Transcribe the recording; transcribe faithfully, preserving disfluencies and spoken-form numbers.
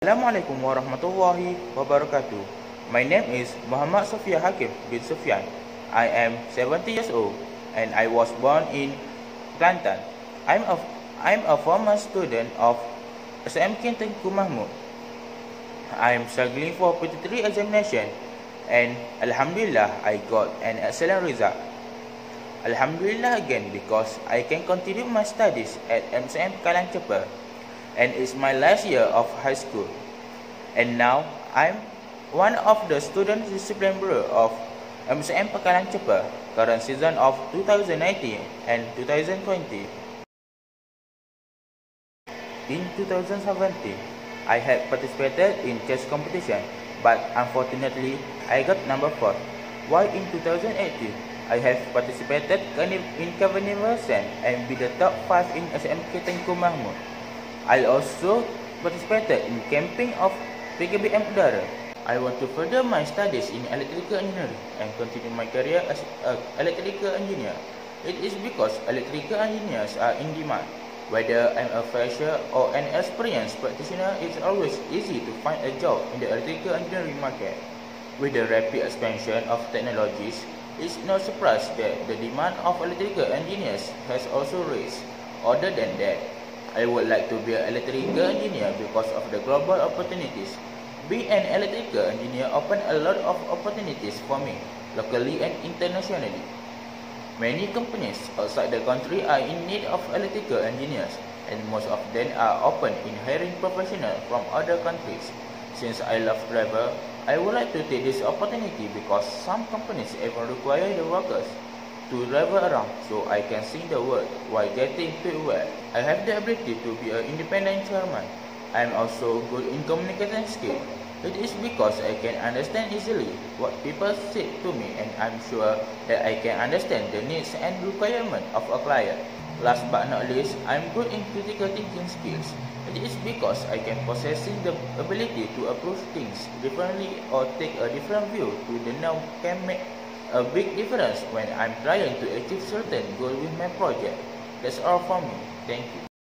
Assalamualaikum warahmatullahi wabarakatuh. My name is Muhammad Sofia Hakim bin Sufyan. I am seventy years old and I was born in Kelantan. I'm a, I'm a former student of S M K Tengku Mahmud. I am struggling for P T three examination and Alhamdulillah I got an excellent result. Alhamdulillah again because I can continue my studies at M C M Kalang Ceper, and it's my last year of high school. And now I'm one of the student discipline bureau of M C M Pekalang Ceper, current season of two thousand nineteen and two thousand twenty. In two thousand seventeen, I had participated in chess competition, but unfortunately I got number four. While in two thousand eighteen, I have participated in carnival and be the top five in S M K Tengku Mahmud. I also participated in camping of P K B M Udara. I want to further my studies in electrical engineering and continue my career as an electrical engineer. It is because electrical engineers are in demand. Whether I'm a fresher or an experienced practitioner, it's always easy to find a job in the electrical engineering market. With the rapid expansion of technologies, it's no surprise that the demand of electrical engineers has also raised. Other than that, I would like to be an electrical engineer because of the global opportunities. Being an electrical engineer opened a lot of opportunities for me, locally and internationally. Many companies outside the country are in need of electrical engineers, and most of them are open in hiring professionals from other countries. Since I love travel, I would like to take this opportunity because some companies even require the workers to travel around so I can see the world while getting paid well. I have the ability to be an independent chairman. I am also good in communication skills. It is because I can understand easily what people say to me, and I'm sure that I can understand the needs and requirements of a client. Last but not least, I'm good in critical thinking skills. It is because I can possess the ability to approach things differently or take a different view to the norm can make a big difference when I'm trying to achieve certain goal with my project. That's all from me. Thank you.